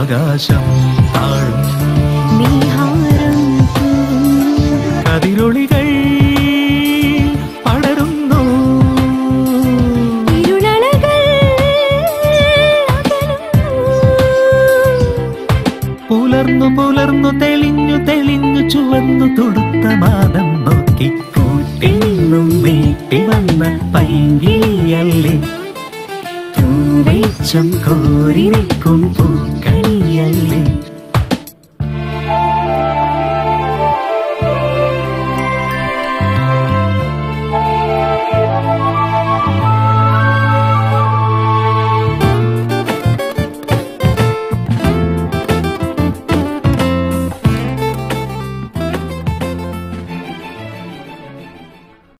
ആകാശം താഴും കതിരൊളികൾ പടരുന്നു പുലർന്നു പുലർന്നു തെളിഞ്ഞു തെളിഞ്ഞു ചുവന്നു തൊടുത്ത മാനം നോക്കി കൂട്ടിൽ നിന്നും വീട്ടി വന്ന പൈങ്കിളിയല്ലേ വെളിച്ചം കോരി നിൽക്കും പൂക്കളിയല്ലേ